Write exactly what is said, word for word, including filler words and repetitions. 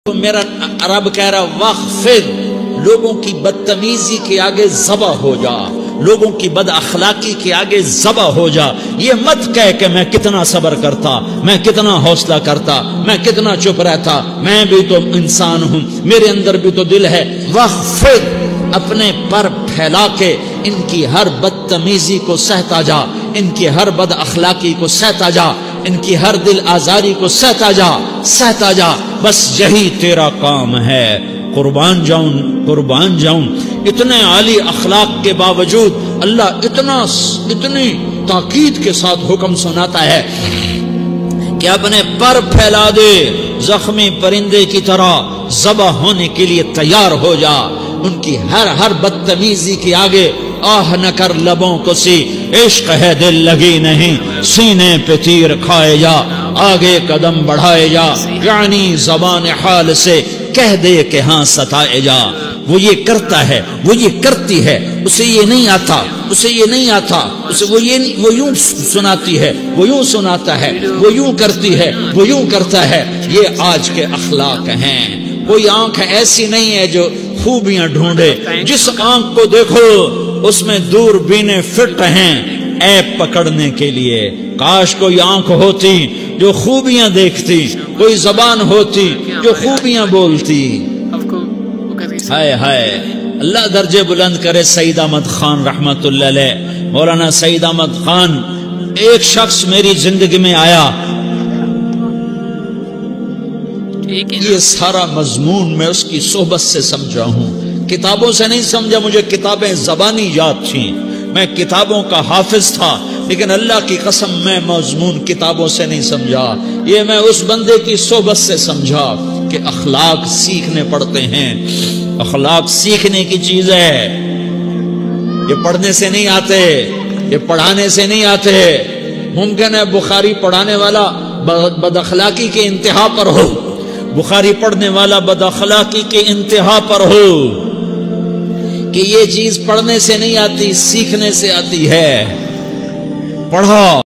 میرا رب کہہ رہا وَاخْفِضْ، لوگوں کی بدتمیزی کے آگے ذبح ہو جا، لوگوں کی بد اخلاقی کے آگے ذبح ہو جا۔ یہ مت کہہ کہ میں کتنا صبر کرتا، میں کتنا حوصلہ کرتا، میں کتنا چپ رہتا، میں بھی تو انسان ہوں، میرے اندر بھی تو دل ہے۔ وَاخْفِضْ، اپنے پر پھیلا کے ان کی ہر بدتمیزی کو سہتا جا، ان کی ہر بد اخلاقی کو سہتا جا، ان کی ہر دل آزاری کو سہتا جا سہتا جا، بس یہی تیرا کام ہے۔ قربان جاؤں قربان جاؤں اتنے عالی اخلاق کے باوجود اللہ اتنا اتنی تاکید کے ساتھ حکم سناتا ہے کہ اپنے پر پھیلا دے، زخمی پرندے کی طرح ذبح ہونے کے لیے تیار ہو جا۔ ان کی ہر ہر بدتمیزی کے آگے آہ نہ کر لبوں کو سی، عشق ہے دل لگی نہیں، سینے پہ تیر کھائے جا، آگے قدم بڑھائے جا، یعنی زبان حال سے کہہ دے کہ ہاں ستائے جا۔ وہ یہ کرتا ہے، وہ یہ کرتی ہے، اسے یہ نہیں آتا، اسے یہ نہیں آتا، اسے وہ یہ وہ یوں سناتی ہے، وہ یوں سناتا ہے، وہ یوں کرتی ہے، وہ یوں کرتا ہے۔ یہ آج کے اخلاق ہیں۔ کوئی آنکھ ایسی نہیں ہے جو خوبیاں ڈھونڈے، جس آنکھ کو دیکھو اس میں دور بینے فٹ ہیں عیب پکڑنے کے لیے۔ کاش کوئی آنکھ ہوتی جو خوبیاں دیکھتی، کوئی زبان ہوتی جو خوبیاں بولتی۔ ہائے ہائے، اللہ درجے بلند کرے سعید احمد خان رحمت اللہ علیہ۔ مولانا سعید احمد خان، ایک شخص میری زندگی میں آیا، یہ سارا مضمون میں اس کی صحبت سے سمجھا ہوں، کتابوں سے نہیں سمجھا، مجھے کتابیں زبانی یاد تھیں، میں کتابوں کا حافظ تھا، لیکن اللہ کی قسم میں مضمون کتابوں سے نہیں سمجھا، یہ میں اس بندے کی صحبت سے سمجھا کہ اخلاق سیکھنے پڑتے ہیں۔ اخلاق سیکھنے کی چیز ہے، یہ پڑھنے سے نہیں آتے، یہ پڑھانے سے نہیں آتے۔ ممکن ہے بخاری پڑھانے والا بد اخلاقی کے انتہا پر ہو، بخاری پڑھنے والا بد اخلاقی کے انتہا پر ہو، کہ یہ چیز پڑھنے سے نہیں آتی، سیکھنے سے آتی ہے۔ پڑھا